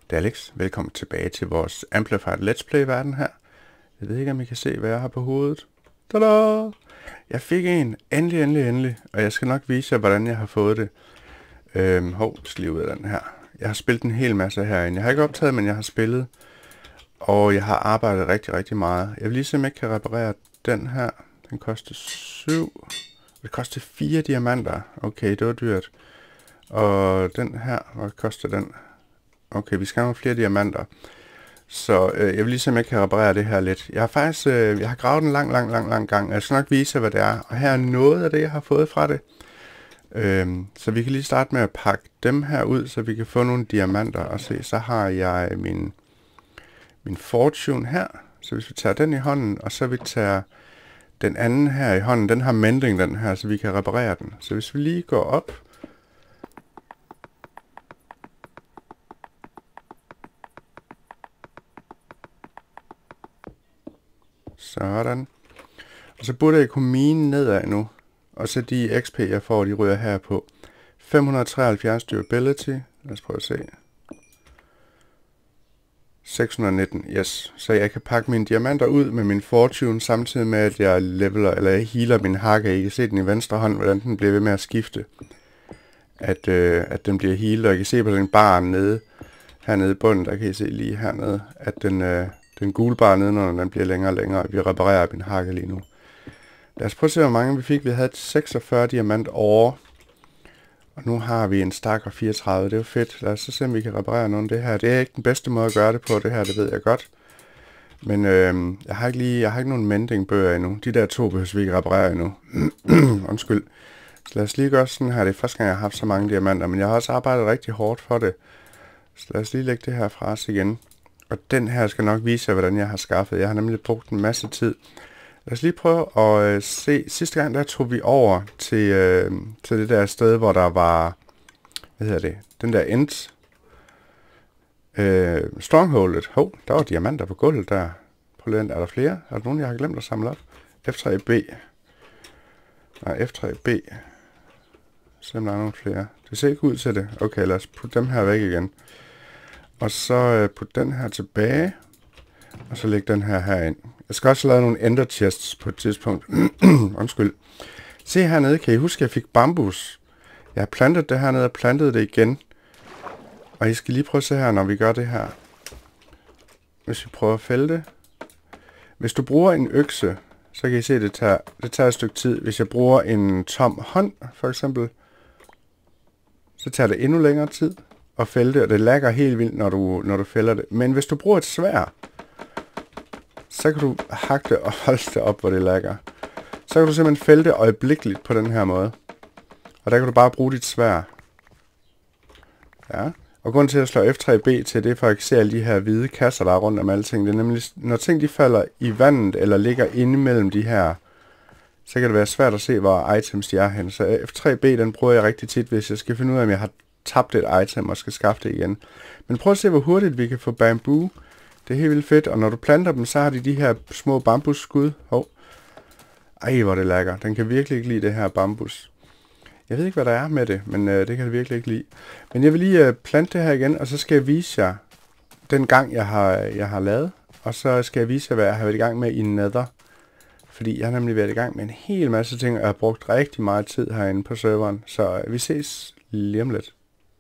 Det er Alex. Velkommen tilbage til vores Amplified Let's Play-verden her. Jeg ved ikke, om I kan se, hvad jeg har på hovedet. Tada! Jeg fik en. Endelig. Og jeg skal nok vise jer, hvordan jeg har fået det. Jeg skal lige ud af den her. Jeg har spillet en hel masse herinde. Jeg har ikke optaget, men jeg har spillet. Og jeg har arbejdet rigtig meget. Jeg vil lige se, om jeg kan reparere den her. Den koster 7. Det koster 4 diamanter. Okay, det var dyrt. Og den her, hvad koster den? Okay, vi skal have flere diamanter. Så jeg vil lige se, om jeg kan reparere det her lidt. Jeg har faktisk jeg har gravet en lang gang. Jeg skal nok vise jer, hvad det er. Og her er noget af det, jeg har fået fra det. Så vi kan lige starte med at pakke dem her ud, så vi kan få nogle diamanter. Og se, så har jeg min fortune her. Så hvis vi tager den i hånden, og så vi tager den anden her i hånden. Den har mending, den her, så vi kan reparere den. Så hvis vi lige går op. Sådan. Og så burde jeg kunne mine nedad nu. Og så de XP, jeg får, de ryger her på. 573 durability. Lad os prøve at se. 619, yes. Så jeg kan pakke mine diamanter ud med min fortune, samtidig med, at jeg leveler, eller jeg healer min hakke. I kan se den i venstre hånd, hvordan den bliver ved med at skifte. At den bliver healet, og I kan se på den bar nede, hernede i bunden, der kan I se lige hernede, at den gule bar nedenunder, den bliver længere og længere. Vi reparerer min hakke lige nu. Lad os prøve at se, hvor mange vi fik. Vi havde 46 diamant over. Og nu har vi en stack og 34. Det er jo fedt. Lad os så se, om vi kan reparere nogle af det her. Det er ikke den bedste måde at gøre det på, det her, det ved jeg godt. Men jeg har ikke nogen mending-bøger endnu. De der 2 behøver vi ikke reparere endnu. Undskyld. Så lad os lige gøre sådan her. Det er første gang, jeg har haft så mange diamanter. Men jeg har også arbejdet rigtig hårdt for det. Så lad os lige lægge det her fra os igen. Og den her skal nok vise jer, hvordan jeg har skaffet. Jeg har nemlig brugt en masse tid. Lad os lige prøve at se. Sidste gang, der tog vi over til det der sted, hvor der var, hvad hedder det, den der end. Strongholdet. Der var diamanter på gulvet der. Prøv lige, er der flere? Er der nogen, jeg har glemt at samle op? F3B. Nej, F3B. Se om der er nogle flere. Det ser ikke ud til det. Okay, lad os putte dem her væk igen. Og så putte den her tilbage. Og så lægge den her herind. Jeg skal også lave nogle ender chests på et tidspunkt. Undskyld. Se hernede, kan I huske, at jeg fik bambus? Jeg har plantet det hernede og plantet det igen. Og I skal lige prøve at se her, når vi gør det her. Hvis vi prøver at fælde det. Hvis du bruger en økse, så kan I se, at det tager et stykke tid. Hvis jeg bruger en tom hånd, for eksempel, så tager det endnu længere tid at fælde det, og det lagger helt vildt, når du fælder det. Men hvis du bruger et sværd, så kan du hakke det og holde det op, hvor det lagger. Så kan du simpelthen fælde det øjeblikkeligt på den her måde. Og der kan du bare bruge dit sværd. Ja. Og grunden til at slå F3B til, det er for at se alle de her hvide kasser, der er rundt om alting. Det er nemlig, når ting de falder i vandet, eller ligger inde mellem de her, så kan det være svært at se, hvor items de er hen. Så F3B, den bruger jeg rigtig tit, hvis jeg skal finde ud af, om jeg har tabt et item og skal skaffe det igen. Men prøv at se, hvor hurtigt vi kan få bamboo. Det er helt vildt fedt, og når du planter dem, så har de her små bambusskud. Ej, hvor det lagger. Den kan virkelig ikke lide det her bambus. Jeg ved ikke, hvad der er med det, men det kan det virkelig ikke lide. Men jeg vil lige plante det her igen, og så skal jeg vise jer den gang, jeg har lavet. Og så skal jeg vise jer, hvad jeg har været i gang med i Nether. Fordi jeg har nemlig været i gang med en hel masse ting, og jeg har brugt rigtig meget tid herinde på serveren. Så vi ses lige om lidt.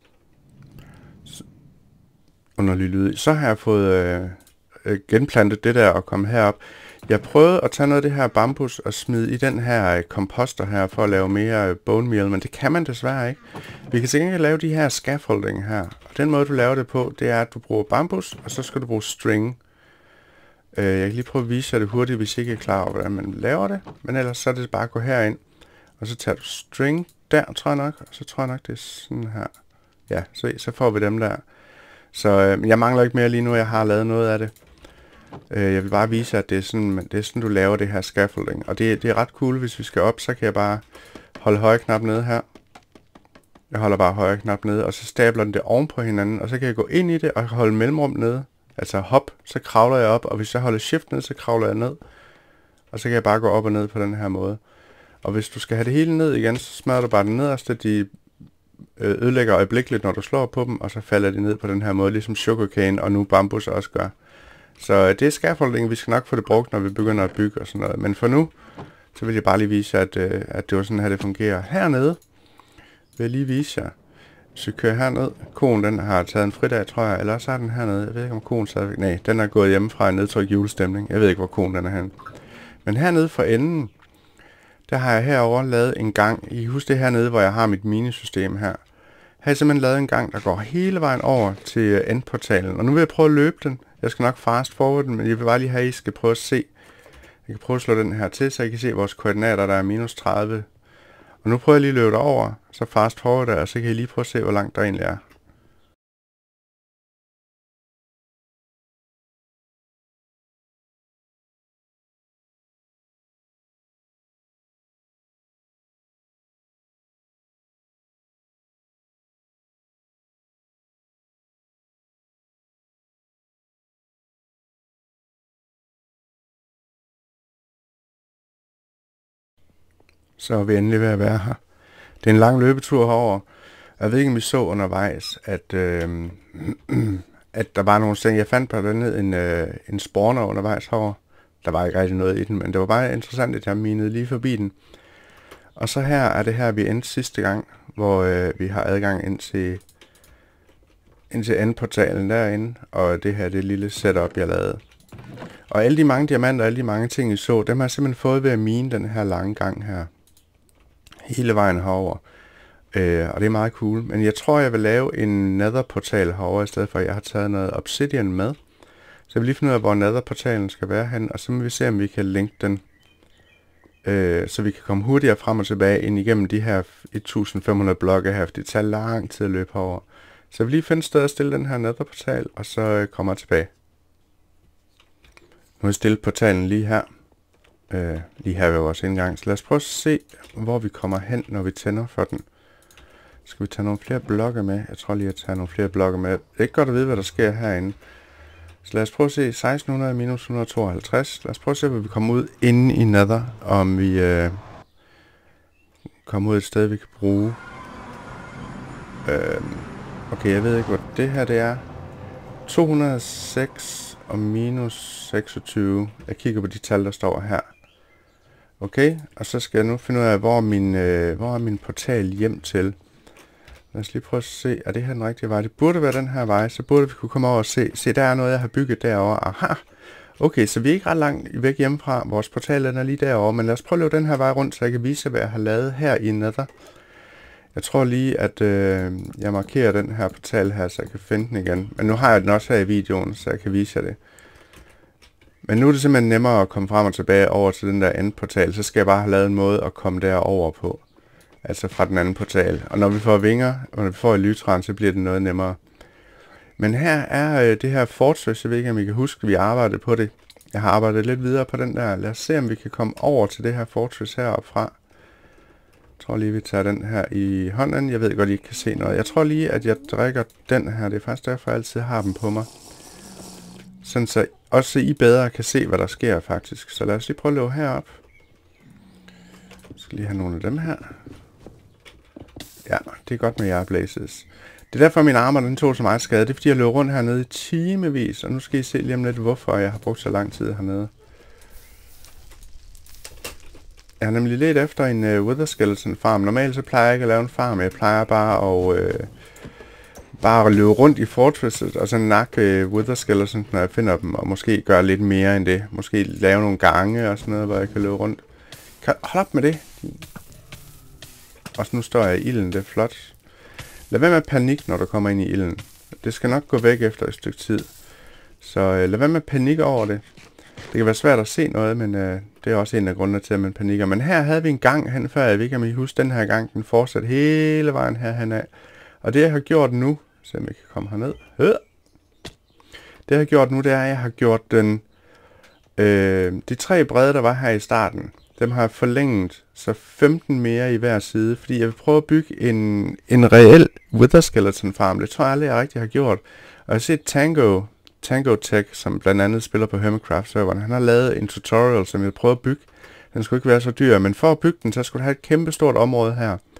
Underlig lyd. Så har jeg fået genplantet det der og kommet herop. Jeg prøvede at tage noget af det her bambus og smide i den her komposter her for at lave mere bone meal, men det kan man desværre ikke. Vi kan sikkert lave de her scaffolding her. Og den måde du laver det på, det er at du bruger bambus, og så skal du bruge string. Jeg kan lige prøve at vise jer det hurtigt, hvis I ikke er klar over, hvordan man laver det. Men ellers så er det bare at gå herind, og så tager du string der, tror jeg nok, og så tror jeg nok det er sådan her. Ja, så får vi dem der. Så jeg mangler ikke mere lige nu, jeg har lavet noget af det. Jeg vil bare vise, at det er sådan du laver det her scaffolding. Og det er ret cool, hvis vi skal op, så kan jeg bare holde højre knap nede her. Jeg holder bare højre knap nede, og så stabler den det oven på hinanden, og så kan jeg gå ind i det og holde mellemrum nede. Altså hop, så kravler jeg op, og hvis jeg holder shift ned, så kravler jeg ned. Og så kan jeg bare gå op og ned på den her måde. Og hvis du skal have det hele ned igen, så smadrer du bare den nederste, de ødelægger øjeblikkeligt, når du slår på dem, og så falder de ned på den her måde, ligesom sugarcane og nu bambus også gør. Så det er scaffolding, vi skal nok få det brugt, når vi begynder at bygge og sådan noget. Men for nu, så vil jeg bare lige vise jer, at det var sådan her, det fungerer. Hernede vil jeg lige vise jer. Hvis vi kører herned, koen den har taget en fridag, tror jeg, eller så er den hernede. Jeg ved ikke, om koen stadigvæk... Nej, den er gået hjemmefra i nedtryk julestemning. Jeg ved ikke, hvor koen den er henne. Men hernede for enden, der har jeg herover lavet en gang. I husker det hernede, hvor jeg har mit minisystem her. Her har jeg simpelthen lavet en gang, der går hele vejen over til endportalen. Og nu vil jeg prøve at løbe den. Jeg skal nok fast forward den, men jeg vil bare lige have, at I skal prøve at se. Jeg kan prøve at slå den her til, så I kan se vores koordinater, der er minus 30. Og nu prøver jeg lige at løbe det over, så fast forward der, og så kan I lige prøve at se, hvor langt der egentlig er. Så er vi endelig ved at være her. Det er en lang løbetur herover. Jeg ved ikke, om I så undervejs, at der var nogle ting. Jeg fandt på dernede en spawner undervejs herover. Der var ikke rigtig noget i den, men det var bare interessant, at jeg minede lige forbi den. Og så her er det her, vi endte sidste gang, hvor vi har adgang ind til endportalen derinde. Og det her, det lille setup, jeg lavede. Og alle de mange diamanter, alle de mange ting, I så, dem har jeg simpelthen fået ved at mine den her lange gang her. Hele vejen herover. Og det er meget cool. Men jeg tror, jeg vil lave en nether-portal herover i stedet for, at jeg har taget noget obsidian med. Så jeg vil lige finde ud af, hvor nether-portalen skal være hen, og så må vi se, om vi kan linke den, så vi kan komme hurtigere frem og tilbage ind igennem de her 1500 blokke her, for det tager lang tid at løbe herover. Så jeg vil lige finde et sted at stille den her nether-portal, og så kommer jeg tilbage. Nu har jeg stillet portalen lige her. Lige her ved vores indgang. Så lad os prøve at se, hvor vi kommer hen, når vi tænder for den. Skal vi tage nogle flere blokke med? Jeg tror lige, at tage nogle flere blokke med. Det er ikke godt at vide, hvad der sker herinde. Så lad os prøve at se 1600 minus 152. Lad os prøve at se, hvor vi kommer ud inde i Nether. Om vi kommer ud et sted, vi kan bruge. Okay, jeg ved ikke, hvor det her det er. 206 og minus 26. Jeg kigger på de tal, der står her. Okay, og så skal jeg nu finde ud af, hvor er min portal hjem til. Lad os lige prøve at se, er det her den rigtige vej? Det burde være den her vej, så burde vi kunne komme over og se. Se, der er noget, jeg har bygget derovre. Aha! Okay, så vi er ikke ret langt væk hjemmefra. Vores portal er lige derovre, men lad os prøve at løbe den her vej rundt, så jeg kan vise, hvad jeg har lavet her i Nether. Jeg tror lige, at jeg markerer den her portal her, så jeg kan finde den igen. Men nu har jeg den også her i videoen, så jeg kan vise jer det. Men nu er det simpelthen nemmere at komme frem og tilbage over til den der endportal. Så skal jeg bare have lavet en måde at komme derover på. Altså fra den anden portal. Og når vi får vinger, og når vi får elytran, så bliver det noget nemmere. Men her er det her fortress. Jeg ved ikke, om I kan huske, vi arbejdede på det. Jeg har arbejdet lidt videre på den der. Lad os se, om vi kan komme over til det her fortress heroppe fra. Jeg tror lige, vi tager den her i hånden. Jeg ved godt, I ikke kan se noget. Jeg tror lige, at jeg drikker den her. Det er faktisk derfor, jeg altid har dem på mig. Sådan så også I bedre kan se, hvad der sker faktisk. Så lad os lige prøve at løbe herop. Jeg skal lige have nogle af dem her. Ja, det er godt med jer, Blazes. Det er derfor, min armor den tog så meget skade. Det er fordi, jeg løber rundt hernede i timevis. Og nu skal I se lige om lidt, hvorfor jeg har brugt så lang tid hernede. Jeg har nemlig let efter en Wither Skeleton farm. Normalt så plejer jeg ikke at lave en farm. Jeg plejer bare at løbe rundt i fortresset og så nakke Wither Skeletons, når jeg finder dem. Og måske gøre lidt mere end det. Måske lave nogle gange og sådan noget, hvor jeg kan løbe rundt. Hold op med det. Og så nu står jeg i ilden. Det er flot. Lad være med at panik, når du kommer ind i ilden. Det skal nok gå væk efter et stykke tid. Så lad være med at panik over det. Det kan være svært at se noget, men det er også en af grundene til, at man panikker. Men her havde vi en gang hen før. Jeg ved ikke, om I husker den her gang. Den fortsatte hele vejen herhen af. Og det jeg har gjort nu, så jeg kan komme herned. Det jeg har gjort nu, det er, at jeg har gjort den... de 3 brede, der var her i starten, dem har jeg forlænget, så 15 mere i hver side. Fordi jeg vil prøve at bygge en reel Wither Skeleton farm. Det tror jeg aldrig, jeg rigtig har gjort. Og jeg har set Tango Tech, som blandt andet spiller på Hermitcraft-serveren. Han har lavet en tutorial, som jeg vil prøve at bygge. Den skulle ikke være så dyr, men for at bygge den, så skulle du have et kæmpe stort område her.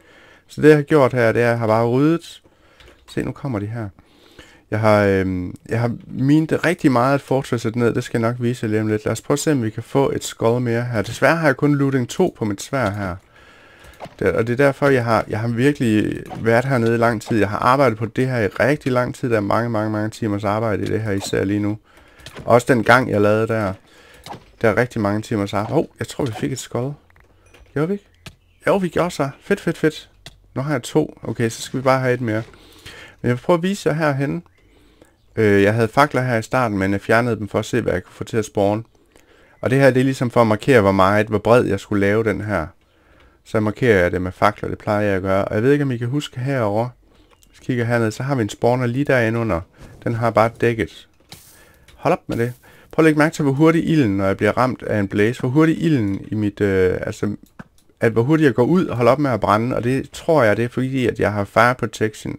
Så det jeg har gjort her, det er, at jeg har bare ryddet. Se, nu kommer de her. Jeg har minet rigtig meget fortræsset ned. Det skal jeg nok vise lige om lidt. Lad os prøve at se, om vi kan få et skull mere her. Desværre har jeg kun looting 2 på mit sværd her. Og det er derfor, jeg har virkelig været hernede i lang tid. Jeg har arbejdet på det her i rigtig lang tid. Der er mange timers arbejde i det her, især lige nu. Også den gang, jeg lavede der. Der er rigtig mange timers arbejde. Jeg tror, vi fik et skull. Gjorde vi ikke? Jo, vi gjorde så. Fedt. Nu har jeg 2. Okay, så skal vi bare have et mere. Men jeg vil prøve at vise jer herhen. Jeg havde fakler her i starten, men jeg fjernede dem for at se, hvad jeg kunne få til at spawn. Og det her, det er ligesom for at markere, hvor bred jeg skulle lave den her. Så markerer jeg det med fakler, det plejer jeg at gøre. Og jeg ved ikke, om I kan huske herovre. Hvis I kigger hernede, så har vi en spawner lige derinde under. Den har bare dækket. Hold op med det. Prøv at lægge mærke til, hvor hurtigt ilden, når jeg bliver ramt af en blaze. Hvor hurtigt ilden i mit... hvor hurtigt jeg går ud og holder op med at brænde. Og det tror jeg, det er fordi, at jeg har fire protection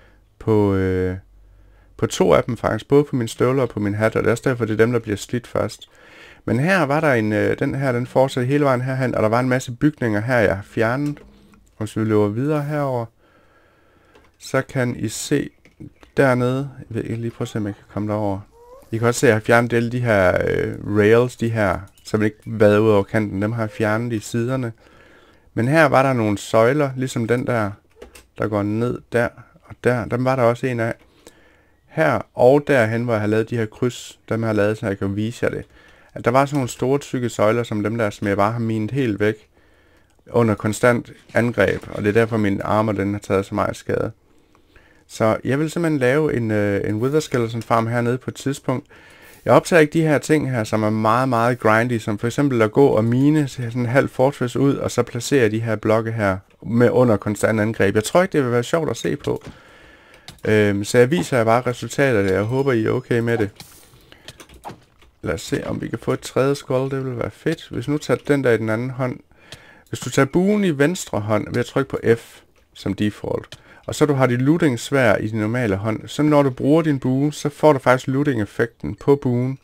på 2 af dem faktisk. Både på min støvler og på min hat. Og det er også derfor, det er dem, der bliver slidt først. Men her var der den fortsatte hele vejen herhen, og der var en masse bygninger her, jeg har fjernet. Og hvis vi løber videre herover, så kan I se dernede, jeg vil lige prøve at se, om jeg kan komme derover. I kan også se, at jeg har fjernet alle de her rails, de her, som ikke vader ud over kanten, dem har jeg fjernet i siderne. Men her var der nogle søjler, ligesom den der går ned der og der. Dem var der også en af. Her og derhen, hvor jeg har lavet de her kryds, dem har jeg lavet, så jeg kan vise jer det. At der var sådan nogle store tykke søjler, som dem der, som jeg bare har minet helt væk under konstant angreb. Og det er derfor, min armor, den har taget så meget skade. Så jeg vil simpelthen lave en Wither Skeleton farm hernede på et tidspunkt. Jeg optager ikke de her ting her, som er meget grindy, som for eksempel at gå og mine sådan en halv fortress ud, og så placere de her blokke her med under konstant angreb. Jeg tror ikke, det vil være sjovt at se på. Så jeg viser jer bare resultatet af det. Jeg håber, I er okay med det. Lad os se, om vi kan få et tredje skull. Det vil være fedt. Hvis nu tager den der i den anden hånd. Hvis du tager buen i venstre hånd, ved at trykke på F som default. Og så du har dit looting svær i din normale hånd. Så når du bruger din bue, så får du faktisk looting effekten på buen.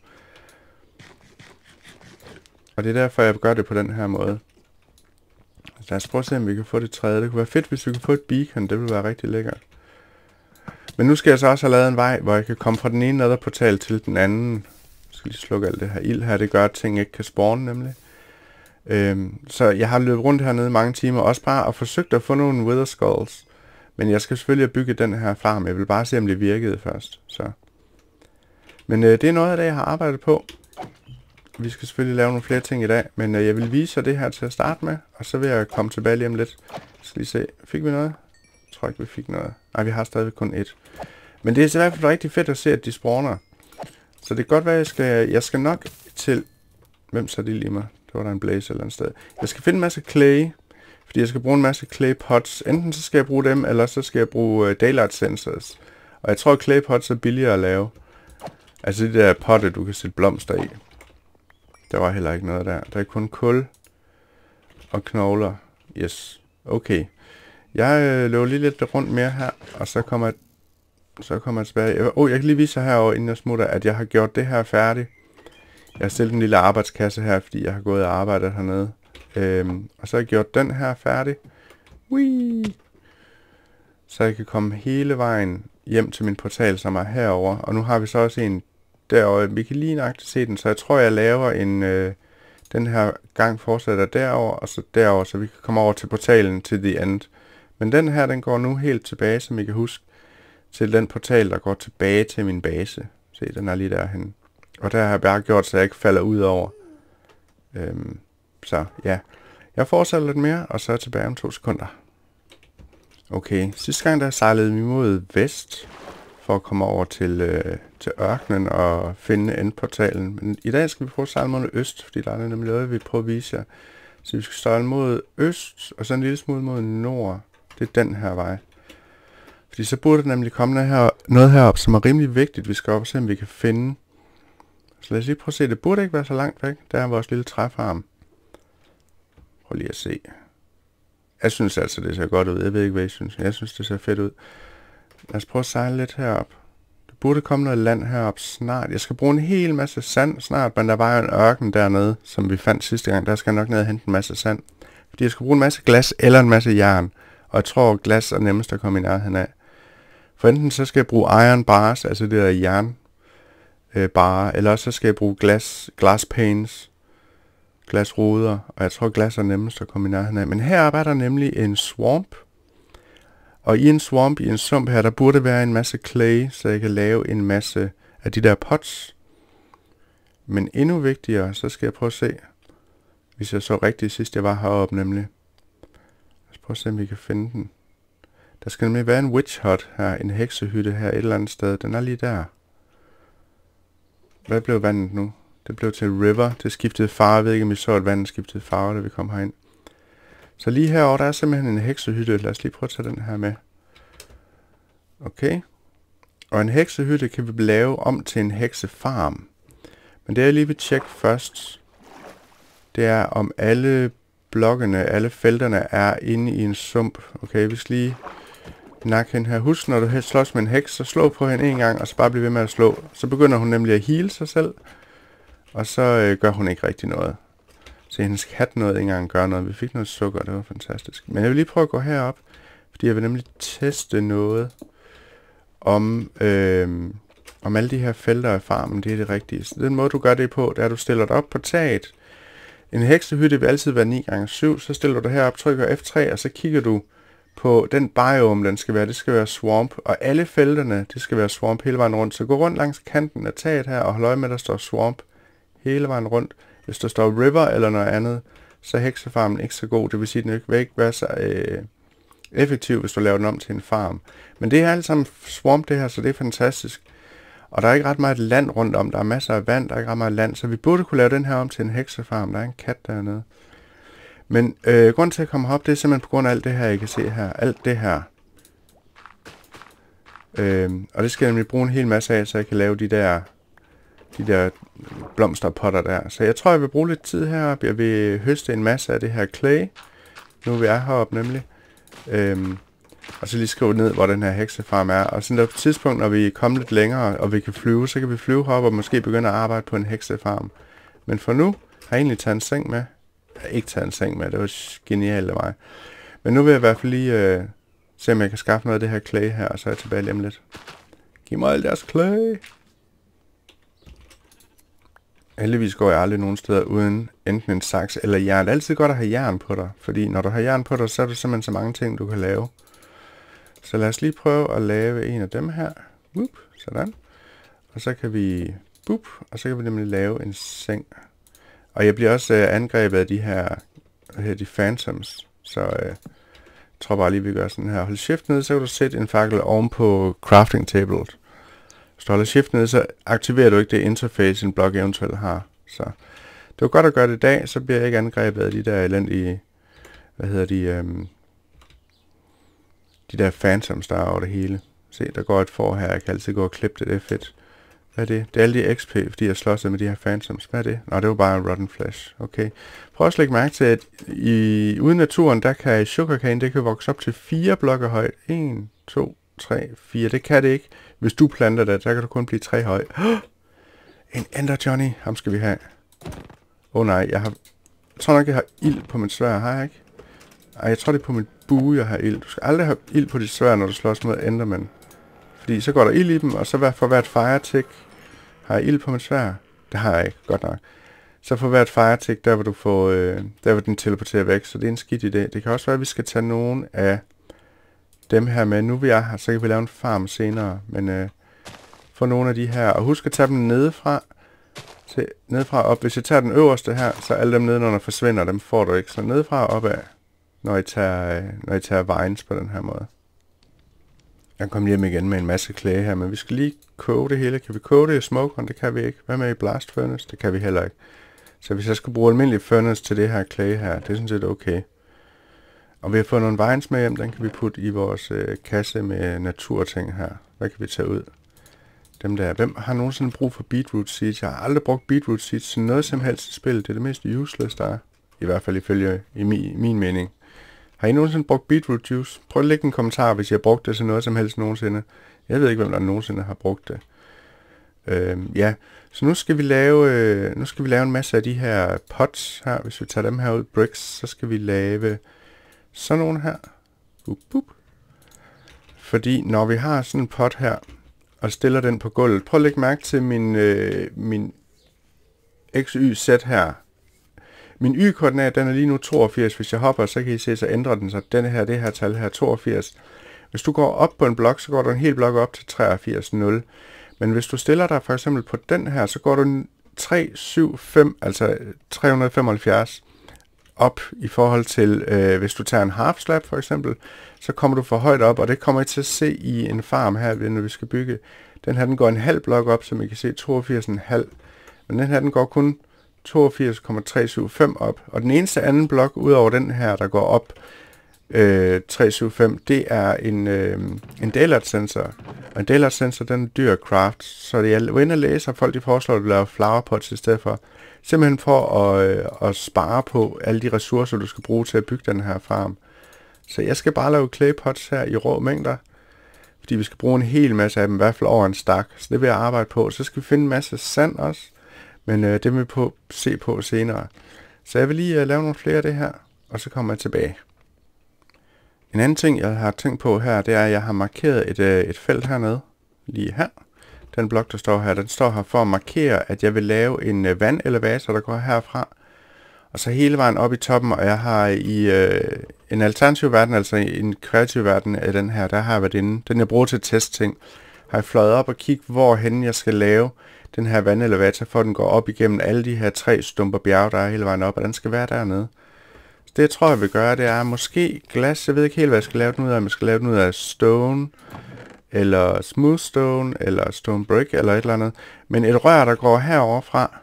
Og det er derfor, jeg gør det på den her måde. Så lad os prøve at se, om vi kan få det tredje. Det kunne være fedt, hvis vi kunne få et beacon. Det ville være rigtig lækkert. Men nu skal jeg så også have lavet en vej, hvor jeg kan komme fra den ene netherportal til den anden. Jeg skal lige slukke alt det her ild her. Det gør, at ting ikke kan spawne nemlig. Så jeg har løbet rundt hernede mange timer. Også bare og forsøgt at få nogle wither skulls. Men jeg skal selvfølgelig bygge den her farm. Jeg vil bare se, om det virkede først. Så. Men det er noget af det, jeg har arbejdet på. Vi skal selvfølgelig lave nogle flere ting i dag. Men jeg vil vise jer det her til at starte med. Og så vil jeg komme tilbage lige om lidt. Skal lige se. Fik vi noget? Jeg tror ikke, vi fik noget. Nej, vi har stadigvæk kun 1. Men det er i hvert fald rigtig fedt at se, at de spawner. Så det kan godt være, at jeg skal nok til... Hvem så de lige mig? Det var der en blaze et eller andet sted. Jeg skal finde en masse clay. Fordi jeg skal bruge en masse clay pots. Enten så skal jeg bruge dem, eller så skal jeg bruge daylight sensors. Og jeg tror, clay pots er billigere at lave. Altså de der potte, du kan sætte blomster i. Der var heller ikke noget der. Der er kun kul og knogler. Yes. Okay. Jeg løber lige lidt rundt mere her, og så kommer jeg tilbage. Jeg kan lige vise jer herovre, inden jeg smutter, at jeg har gjort det her færdigt. Jeg har stillet en lille arbejdskasse her, fordi jeg har gået og arbejdet hernede. Og så har jeg gjort den her færdig. Whee! Så jeg kan komme hele vejen hjem til min portal, som er herover. Og nu har vi så også en derovre. Vi kan lige nøjagtigt se den, så jeg tror, jeg laver en... den her gang fortsætter derover og så derover, så vi kan komme over til portalen til the end. Men den her, den går nu helt tilbage, som I kan huske, til den portal, der går tilbage til min base. Se, den er lige derhen. Og der har jeg bare gjort, så jeg ikke falder ud over. Så ja, jeg fortsætter lidt mere, og så er jeg tilbage om 2 sekunder. Okay, sidste gang der sejlede vi mod vest, for at komme over til ørkenen og finde endportalen. Men i dag skal vi prøve at sejle mod øst, fordi der er nemlig noget, vi prøver at vise jer. Så vi skal sejle mod øst, og så en lille smule mod nord. Det er den her vej. Fordi så burde der nemlig komme noget herop, som er rimelig vigtigt, vi skal op og se, om vi kan finde. Så lad os lige prøve at se, det burde ikke være så langt væk. Der er vores lille træfarm. Prøv lige at se. Jeg synes altså, det ser godt ud. Jeg ved ikke, hvad I synes. Jeg synes, det ser fedt ud. Lad os prøve at sejle lidt herop. Der burde komme noget land herop snart. Jeg skal bruge en hel masse sand snart, men der var jo en ørken dernede, som vi fandt sidste gang. Der skal jeg nok ned og hente en masse sand. Fordi jeg skal bruge en masse glas eller en masse jern. Og jeg tror, glas er nemmest at komme i nærheden af. For enten så skal jeg bruge iron bars, altså det der jern bare, eller så skal jeg bruge glass panes, glasruder, og jeg tror, glas er nemmest at komme i nærheden af. Men heroppe er der nemlig en swamp, og i en swamp, i en sump her, der burde være en masse clay, så jeg kan lave en masse af de der pots. Men endnu vigtigere, så skal jeg prøve at se, hvis jeg så rigtigt sidst jeg var heroppe nemlig. Lad os prøve at se, om vi kan finde den. Der skal nemlig være en witch hut her, en heksehytte her et eller andet sted. Den er lige der. Hvad blev vandet nu? Det blev til river. Det skiftede farve. Jeg ved ikke, om I så, at vandet skiftede farve, da vi kom herind. Så lige herovre, der er simpelthen en heksehytte. Lad os lige prøve at tage den her med. Okay. Og en heksehytte kan vi lave om til en heksefarm. Men det jeg lige vil tjekke først, det er om alle blokkene, alle felterne er inde i en sump. Okay, vi skal lige nakke hende her. Husk, når du slås med en heks, så slå på hende en gang, og så bare blive ved med at slå. Så begynder hun nemlig at heale sig selv, og så gør hun ikke rigtig noget. Så hendes kat nåede ikke engang gøre noget. Vi fik noget sukker, det var fantastisk. Men jeg vil lige prøve at gå herop, fordi jeg vil nemlig teste noget om alle de her felter af farmen, det er det rigtige. Så den måde du gør det på, det er at du stiller dig op på taget. En heksehytte vil altid være 9x7, så stiller du dig herop, trykker F3, og så kigger du på den biome, den skal være. Det skal være swamp, og alle felterne, det skal være swamp hele vejen rundt. Så gå rundt langs kanten af taget her, og hold øje med, at der står swamp hele vejen rundt. Hvis der står river eller noget andet, så er heksefarmen ikke så god. Det vil sige, at den ikke vil ikke være så effektiv, hvis du laver den om til en farm. Men det er alt sammen swamp det her, så det er fantastisk. Og der er ikke ret meget land rundt om. Der er masser af vand, der er ikke ret meget land. Så vi burde kunne lave den her om til en heksefarm. Der er en kat dernede. Men grunden til at komme herop, det er simpelthen på grund af alt det her, I kan se her. Alt det her. Og det skal jeg nemlig bruge en hel masse af, så jeg kan lave de der blomsterpotter der. Så jeg tror, jeg vil bruge lidt tid heroppe. Jeg vil høste en masse af det her clay. Nu vi er heroppe nemlig. Og så lige skrive ned, hvor den her heksefarm er. Og sådan der på et tidspunkt, når vi er kommet lidt længere, og vi kan flyve, så kan vi flyve heroppe og måske begynde at arbejde på en heksefarm. Men for nu har jeg egentlig taget en seng med. Jeg har ikke taget en seng med, det var genialt af mig. Men nu vil jeg i hvert fald lige se, om jeg kan skaffe noget af det her clay her, og så er jeg tilbage lige om lidt. Giv mig alt deres clay. Heldigvis går jeg aldrig nogen steder uden enten en saks eller jern. Det er altid godt at have jern på dig, fordi når du har jern på dig, så er der simpelthen så mange ting, du kan lave. Så lad os lige prøve at lave en af dem her. Boop, sådan. Og så kan vi og så kan vi nemlig lave en seng. Og jeg bliver også angrebet af de her de phantoms. Så jeg tror bare lige, vi gør sådan her. Hold shift ned, så kan du sætte en fakkel oven på crafting tablet. Hvis du holder shift ned, så aktiverer du ikke det interface, en blok eventuelt har. Så det var godt at gøre det i dag, så bliver jeg ikke angrebet af de der elendige, de der phantoms, der er over det hele. Se, der går et for her, jeg kan altid gå og klippe det F1. Hvad er det? Det er alle de XP, fordi jeg slås med de her phantoms. Hvad er det? Nå, det var bare rotten flesh. Okay. Prøv at lægge mærke til, at ude i naturen, der kan sugarcane, det kan vokse op til 4 blokke højt. 1, 2, 3, 4. Det kan det ikke. Hvis du planter det, der kan du kun blive 3 høj. En Ender Johnny. Ham skal vi have. Nej, jeg tror nok, jeg har ild på mit sværd. Har jeg ikke? Ej, jeg tror, det er på mit bue, jeg har ild. Du skal aldrig have ild på dit sværd, når du slås mod Enderman. Fordi så går der ild i dem, og så for hvert fire tick har jeg ild på mit sværd. Det har jeg ikke, godt nok. Så for hvert fire tick, der vil du få, der vil den teleportere væk, så det er en skidt idé. Det kan også være, at vi skal tage nogen af dem her med. Nu vi er her, så kan vi lave en farm senere, men få nogle af de her, og husk at tage dem nedefra op. Hvis jeg tager den øverste her, så alle dem nedenunder forsvinder, dem får du ikke. Så nedefra og opad, når I tager vines på den her måde. Jeg kom hjem igen med en masse clay her, men vi skal lige koge det hele. Kan vi koge det i smokeren? Det kan vi ikke. Hvad med i blast furnace? Det kan vi heller ikke. Så hvis jeg skal bruge almindelig furnace til det her clay her, det er sådan set okay. Og vi har fået nogle vines med hjem, den kan vi putte i vores kasse med naturting her. Hvad kan vi tage ud? Dem der. Hvem har nogensinde brug for beetroot seeds? Jeg har aldrig brugt beetroot seeds til noget som helst i spil. Det er det mest useless, der er. I hvert fald ifølge min mening. Har I nogensinde brugt beetroot juice? Prøv at lægge en kommentar, hvis I har brugt det til noget som helst nogensinde. Jeg ved ikke, hvem der nogensinde har brugt det. Ja, så nu skal vi lave en masse af de her pots her. Hvis vi tager dem her ud, bricks, så skal vi lave sådan nogle her. Fordi når vi har sådan en pot her, og stiller den på gulvet, prøv at lægge mærke til min XY-Z her. Min Y-koordinat, den er lige nu 82. Hvis jeg hopper, så kan I se, så ændrer den sig. Det her tal her, 82. Hvis du går op på en blok, så går du en hel blok op til 83,0. Men hvis du stiller dig for eksempel på den her, så går du 375, altså 375 op i forhold til, hvis du tager en half slab for eksempel, så kommer du for højt op, og det kommer I til at se i en farm her, når vi skal bygge. Den her, den går en halv blok op, som I kan se, 82,5. Men den her, den går kun 82,375 op. Og den eneste anden blok, udover den her, der går op 375, det er en daylight sensor. Og en daylight sensor, den er dyr at craft. Så jeg var inde og læse, og folk de foreslår at lave flower pots i stedet for. Simpelthen for at spare på alle de ressourcer, du skal bruge til at bygge den her farm. Så jeg skal bare lave clay pots her i rå mængder. Fordi vi skal bruge en hel masse af dem, i hvert fald over en stak. Så det vil jeg arbejde på. Så skal vi finde en masse sand også. Men det vil vi se på senere. Så jeg vil lige lave nogle flere af det her, og så kommer jeg tilbage. En anden ting, jeg har tænkt på her, det er, at jeg har markeret et felt hernede. Lige her. Den blok, der står her, den står her for at markere, at jeg vil lave en vandelevator, der går herfra. Og så hele vejen op i toppen, og jeg har i en alternativ verden, altså en kreativ verden af den her, der har jeg været inde. Den jeg bruger til at teste ting. Har jeg fløjet op og kigget, hvorhen jeg skal lave den her vandelevator, for at den går op igennem alle de her 3 stumper bjerge, der er hele vejen op, og den skal være dernede. Så det jeg tror, jeg vil gøre, det er måske glas. Jeg ved ikke helt, hvad jeg skal lave den ud af. Jeg skal lave den ud af stone, eller smooth stone, eller stone brick, eller et eller andet. Men et rør, der går herover fra,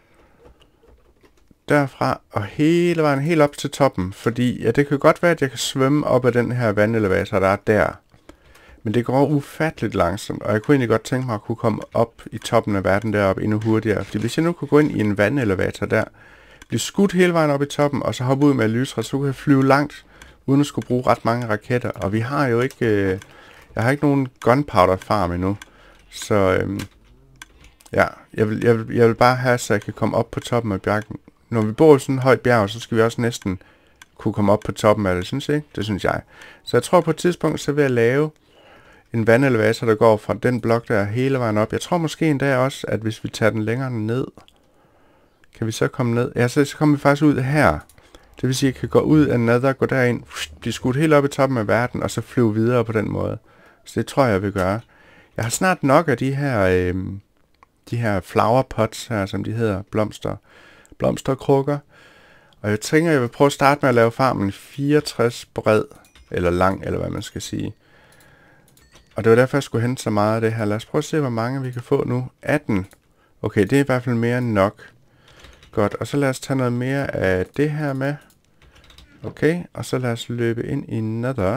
derfra, og hele vejen helt op til toppen. Fordi ja, det kan godt være, at jeg kan svømme op ad den her vandelevator, der er der. Men det går ufatteligt langsomt, og jeg kunne egentlig godt tænke mig at kunne komme op i toppen af verden deroppe endnu hurtigere. Fordi hvis jeg nu kunne gå ind i en vandelevator der, blive skudt hele vejen op i toppen, og så hoppe ud med lysret, så kunne jeg flyve langt, uden at skulle bruge ret mange raketter. Og vi har jo ikke, jeg har ikke nogen gunpowder farm endnu. Så ja, jeg vil bare have, så jeg kan komme op på toppen af bjergen. Når vi bor i sådan et højt bjerg, så skal vi også næsten kunne komme op på toppen af det, synes jeg ikke? Det synes jeg. Så jeg tror på et tidspunkt, så vil jeg lave en vandelevator, der går fra den blok der hele vejen op. Jeg tror måske endda også, at hvis vi tager den længere ned, kan vi så komme ned? Ja, så kommer vi faktisk ud her. Det vil sige, at jeg kan gå ud af nether, gå derind, blive skudt helt op i toppen af verden, og så flyve videre på den måde. Så det tror jeg vil gøre. Jeg har snart nok af de her flower pots her, som de hedder, blomsterkrukker. Og jeg tænker, jeg vil prøve at starte med at lave farmen 64 bred, eller lang, eller hvad man skal sige. Og det var derfor, jeg skulle hente så meget af det her. Lad os prøve at se, hvor mange vi kan få nu. 18. Okay, det er i hvert fald mere end nok. Godt, og så lad os tage noget mere af det her med. Okay, og så lad os løbe ind i nether.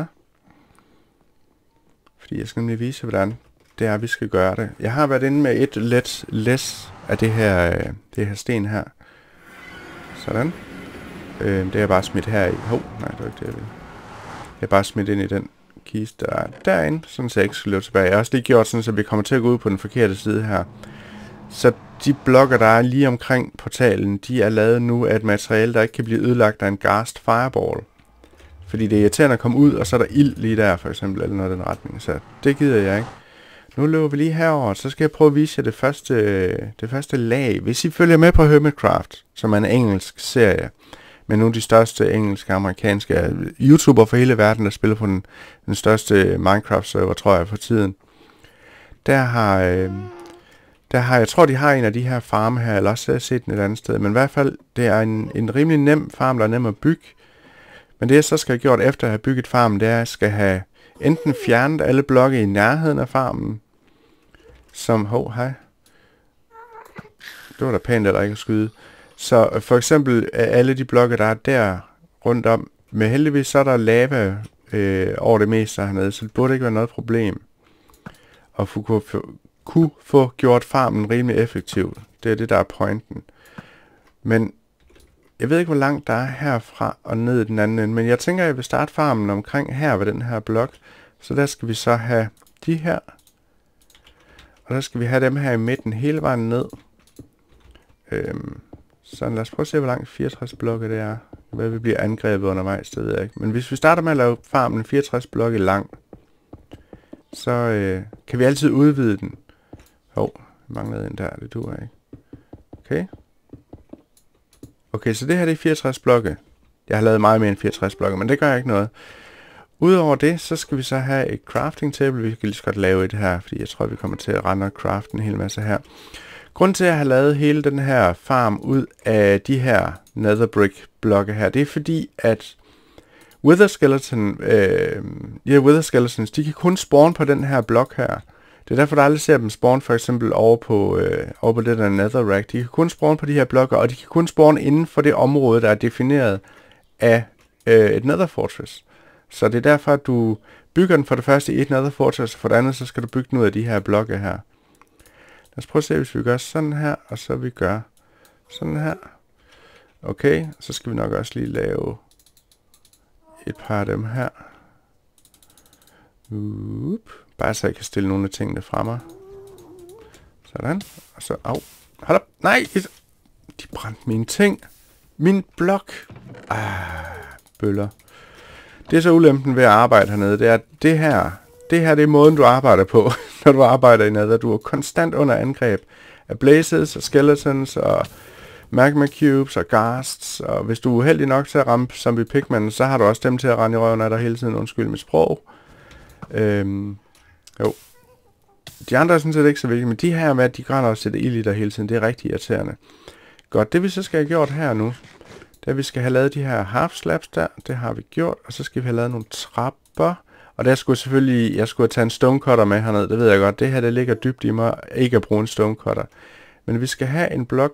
Fordi jeg skal nemlig vise, hvordan det er, vi skal gøre det. Jeg har været inde med et let læs af det her sten her. Sådan. Det er bare smidt her i. Nej, det var ikke det, jeg ville. Jeg er bare smidt ind i den kiste, der er derinde, sådan så jeg ikke skal løbe tilbage. Jeg har også lige gjort sådan, så vi kommer til at gå ud på den forkerte side her. Så de blokker, der er lige omkring portalen, de er lavet nu af et materiale, der ikke kan blive ødelagt af en Ghast Fireball. Fordi det er irriterende at komme ud, og så er der ild lige der, for eksempel, eller noget i den retning. Så det gider jeg ikke. Nu løber vi lige herover, så skal jeg prøve at vise jer det første lag. Hvis I følger med på Hermitcraft, som er en engelsk serie, med nogle af de største engelske amerikanske YouTuber for hele verden, der spiller på den største Minecraft-server, tror jeg, for tiden. Der har jeg tror, de har en af de her farme her, eller også har jeg set den et andet sted. Men i hvert fald, det er en rimelig nem farm, der er nem at bygge. Men det jeg så skal have gjort efter at have bygget farmen, det er, at jeg skal have enten fjernet alle blokke i nærheden af farmen, som, hej. Det var da pænt, eller ikke at skyde. Så for eksempel alle de blokke, der er der rundt om, men heldigvis så er der lava over det meste hernede, så det burde ikke være noget problem at kunne få gjort farmen rimelig effektiv. Det er det, der er pointen. Men jeg ved ikke, hvor langt der er herfra og ned i den anden ende, men jeg tænker, at jeg vil starte farmen omkring her ved den her blok. Så der skal vi så have de her, og der skal vi have dem her i midten hele vejen ned. Så lad os prøve at se, hvor langt 64 blokke det er. kan være, vi bliver angrebet undervejs, det ved jeg ikke. Men hvis vi starter med at lave farmen 64 blokke lang, så kan vi altid udvide den. Hov, manglede en der, det duer ikke. Okay. Okay, så det her det er 64 blokke. Jeg har lavet meget mere end 64 blokke, men det gør ikke noget. Udover det, så skal vi så have et crafting table. Vi kan lige så godt lave et her, fordi jeg tror, vi kommer til at rende og crafte en hel masse her. Grunden til at have lavet hele den her farm ud af de her nether brick blokke her, det er fordi, at Wither Skeletons, de kan kun spawn på den her blok her. Det er derfor, der aldrig ser dem spawn for eksempel over på det der netherrack. De kan kun spawn på de her blokke, og de kan kun spawn inden for det område, der er defineret af et nether fortress. Så det er derfor, at du bygger den for det første i et nether fortress, og for det andet, så skal du bygge den ud af de her blokke her. Lad os prøve at se, hvis vi gør sådan her, og så vi gør sådan her. Okay, så skal vi nok også lige lave et par af dem her. Bare så jeg kan stille nogle af tingene fra mig. Sådan. Og så, hold op. Nej, de brændte mine ting. Min blok. Bøller. Det er så ulempen ved at arbejde hernede. Det er, det her det er måden, du arbejder på, når du arbejder i nether. Du er konstant under angreb af blazes og skeletons og magma cubes og ghasts. Og hvis du er uheldig nok til at ramme zombie pigmen, så har du også dem til at rende i røven af dig hele tiden. Undskyld mit sprog. Jo. De andre er sådan set ikke så vigtige, men de her med, at de grænder og sætter ild i dig hele tiden, det er rigtig irriterende. Godt, det vi så skal have gjort her nu, det er, at vi skal have lavet de her half slabs der, det har vi gjort, og så skal vi have lavet nogle trapper, og der skulle jeg skulle tage en stonecutter med herned, det ved jeg godt, det her det ligger dybt i mig, ikke at bruge en stonecutter. Men vi skal have en blok,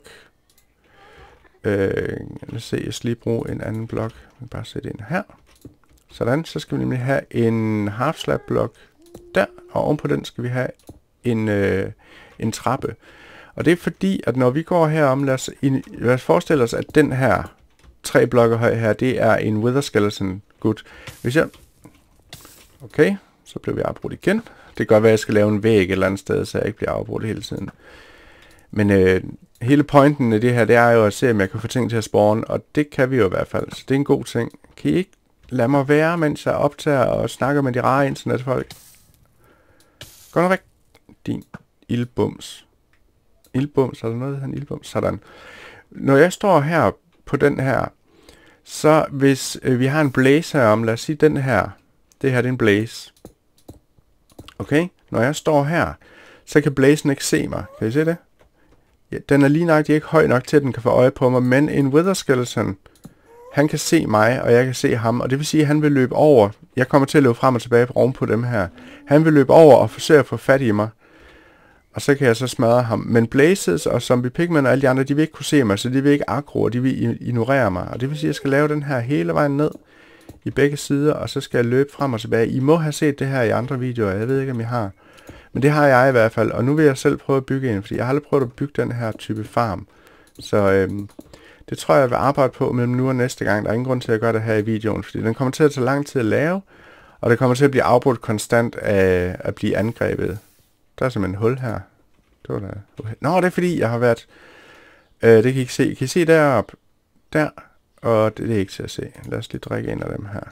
lad os se, jeg skal lige bruge en anden blok, jeg kan bare sætte ind her. Sådan, så skal vi nemlig have en half slab blok der, og ovenpå den skal vi have en trappe. Og det er fordi, at når vi går herom, lad os forestille os, at den her 3 blokke høj her, det er en Wither Skeleton. Godt. Hvis jeg... Okay, så bliver vi afbrudt igen. Det kan godt være, at jeg skal lave en væg et eller andet sted, så jeg ikke bliver afbrudt hele tiden. Men hele pointen i det her, det er jo at se, om jeg kan få ting til at spawne, og det kan vi jo i hvert fald. Så det er en god ting. Kan I ikke lade mig være, mens jeg optager og snakker med de rare internetfolk? Gå nu væk. Din ildbums. Ildbums, er der noget, der hedder en ildbums? Sådan. Når jeg står her på den her, så hvis vi har en blaze herom, lad os sige den her, det her det er en blaze. Okay? Når jeg står her, så kan blazen ikke se mig. Kan I se det? Ja, den er lige nok ikke høj nok til, at den kan få øje på mig, men en Wither Skeleton, han kan se mig, og jeg kan se ham, og det vil sige, at han vil løbe over. Jeg kommer til at løbe frem og tilbage oven på dem her. Han vil løbe over og forsøge at få fat i mig. Og så kan jeg så smadre ham. Men blazes og zombie pigmen og alle de andre, de vil ikke kunne se mig, så de vil ikke aggro, og de vil ignorere mig. Og det vil sige, at jeg skal lave den her hele vejen ned i begge sider, og så skal jeg løbe frem og tilbage. I må have set det her i andre videoer, jeg ved ikke, om I har. Men det har jeg i hvert fald, og nu vil jeg selv prøve at bygge en, fordi jeg har aldrig prøvet at bygge den her type farm. Så det tror jeg vil arbejde på mellem nu og næste gang. Der er ingen grund til at gøre det her i videoen, fordi den kommer til at tage lang tid at lave, og det kommer til at blive afbrudt konstant af at blive angrebet. Der er simpelthen en hul her. Det var da... Nå, det er fordi, jeg har været... det kan I ikke se. Kan I se deroppe? Der. Og det er ikke til at se. Lad os lige drikke en af dem her.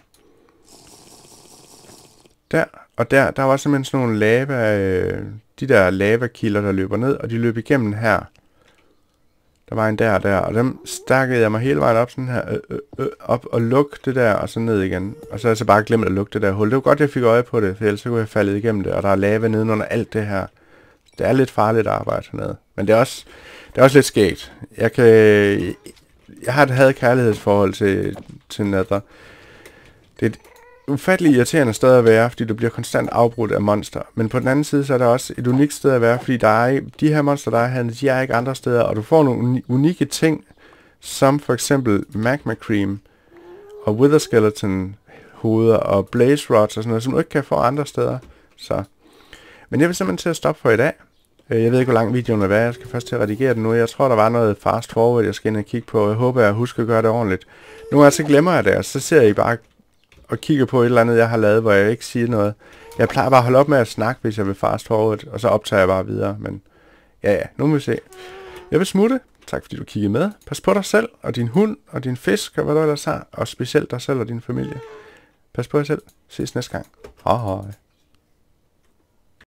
Der. Og der var simpelthen sådan nogle lava... de der lavakilder, der løber ned, og de løb igennem her. Der var en der, og dem stakkede jeg mig hele vejen op sådan her, op og lukke det der, og så ned igen. Og så har jeg så bare glemt at lukke det der hul. Det var godt, jeg fik øje på det, for ellers så kunne jeg faldet igennem det, og der er lava nedenunder alt det her. Det er lidt farligt at arbejde hernede, men det er også lidt skægt. Jeg har et had-kærlighedsforhold til nether. Det er et ufatteligt irriterende sted at være, fordi du bliver konstant afbrudt af monster. Men på den anden side, så er der også et unikt sted at være, fordi de her monster, der er her, de er ikke andre steder, og du får nogle unikke ting, som for eksempel magma cream, og wither skeleton hoveder, og blaze rods og sådan noget, som du ikke kan få andre steder. Så. Men jeg vil simpelthen til at stoppe for i dag. Jeg ved ikke, hvor lang videoen er været. Jeg skal først til at redigere den nu. Jeg tror, der var noget fast forward, jeg skal ind og kigge på. Jeg håber, jeg husker at gøre det ordentligt. Nogle gange så glemmer jeg det, og så ser I bare og kigger på et eller andet, jeg har lavet, hvor jeg ikke siger noget. Jeg plejer bare at holde op med at snakke, hvis jeg vil fast forward, og så optager jeg bare videre. Men ja, nu må vi se. Jeg vil smutte. Tak fordi du kiggede med. Pas på dig selv, og din hund, og din fisk, og hvad du ellers har. Og specielt dig selv og din familie. Pas på jer selv. Ses næste gang. Hej hej.